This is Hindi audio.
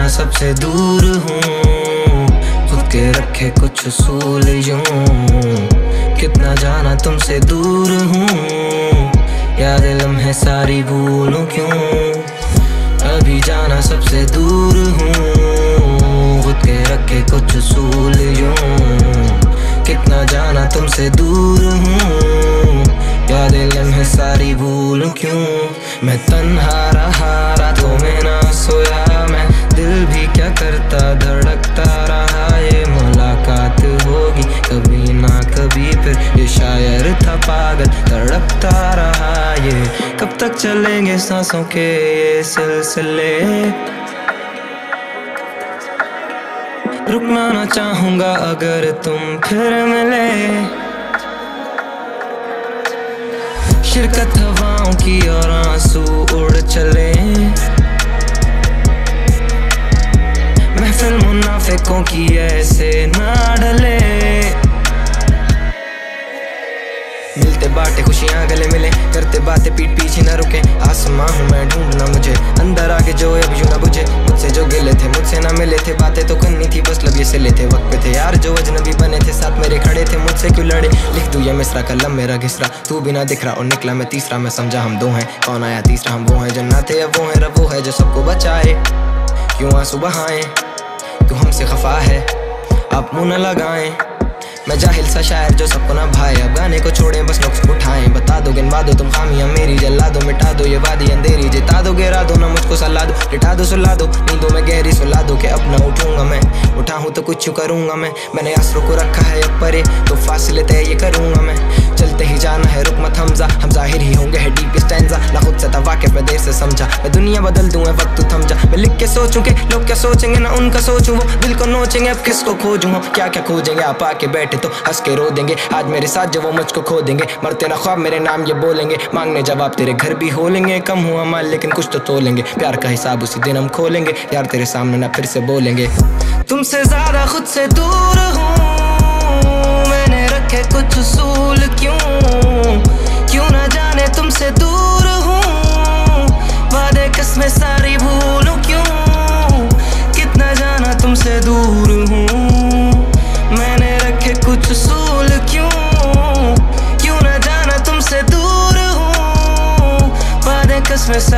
सबसे दूर हूँ, खुद के रखे कुछ उसूल यूं। कितना जाना तुमसे दूर हूँ, याद लम्हे सारी भूलूं क्यों। अभी जाना सबसे दूर हूँ, खुद के रखे कुछ उसूल यूं। कितना जाना तुमसे दूर हूँ, याद लम्हे सारी भूलूं क्यों। मैं तन्हा रहा, रातों में ना सोया मैं, दिल भी क्या करता धड़कता रहा। ये मुलाकात होगी कभी ना कभी, फिर ये शायर था पागल तड़पता रहा। ये कब तक चलेंगे सांसों के ये सिलसिले, रुकना ना चाहूँगा अगर तुम फिर मिले। शिरकत हवाओं की और आंसू उड़ चले, महफिल मुनाफिकों की ऐसे ना ढले। मिलते बाटे खुशियाँ गले मिले, करते बातें पीठ पीछे न रुके। आसमां हूँ मैं ढूंढना मुझे, अंदर आके जो अब यूं ना बुझे। मुझसे जो गिले थे मुझसे ना मिले थे, बातें तो करनी थी बस लब ये सिले थे। वक्त पे थे यार जो अजनबी बने थे, साथ मेरे खड़े थे मुझसे क्यों लड़े। लिख दूं ये मिसरा कलम मेरा घिसरा, तू भी ना दिख रहा और निकला मैं तीसरा। मैं समझा हम दो हैं, कौन आया तीसरा। हम वो हैं जो ना थे, अब वो है रब वो है जो सबको बचाए। क्यों आंसू बहाएं, क्यों हमसे खफा है, आप मुँह न लगाएं। मैं जाहिल सा शायर जो सबको ना भाए, अब गाने को छोड़ें बस नुक्स उठाएं। बता दो गिनवा दो तुम खामियां मेरी, जला दो मिटा दो ये वादी अंधेरी। जिता दो गिरा दो ना मुझको सला दो, लिटा दो सुला दो नींदों में गहरी सुला दो। कि अब ना उठूंगा मैं, उठा हूँ तो कुछ करूँगा मैं। मैंने आसरों को रखा है अब परे, तो फासले तय ये करूँगा मैं। चलते ही जाना है रुक मत हमजा, हम जाहिर ही होंगे है डीप स्टैंजा। ना खुद से था वाकिफ मैं देर से समझा, मैं दुनिया बदल दूँ वक्त तू थम जा। मैं लिख के सोचूं कि लोग क्या सोचेंगे, ना उनका सोचूं वो दिल को नोचेंगे। अब किसको खोजूं, क्या क्या खोजेंगे, आप आके बैठे तो हंस के रो देंगे। आज मेरे साथ जो वो मुझको खो देंगे, मरते ना ख्वाब मेरे नाम ये बोलेंगे। मांगने जवाब तेरे घर भी हो लेंगे, कम हुआ माल लेकिन कुछ तो तोलेंगे। प्यार का हिसाब उसी दिन हम खोलेंगे, यार तेरे सामने ना फिर से बोलेंगे। तुमसे ज्यादा खुद से दूर हूँ, मैंने रखे कुछ उसूल क्यों। क्यों ना जाने तुमसे दूर हूँ, वादे किस्में सारी भूलूं क्यों। कितना जाना तुमसे दूर हूँ, मैंने रखे कुछ उसूल क्यों। क्यों ना जाना तुमसे दूर हूँ, वादे किस्में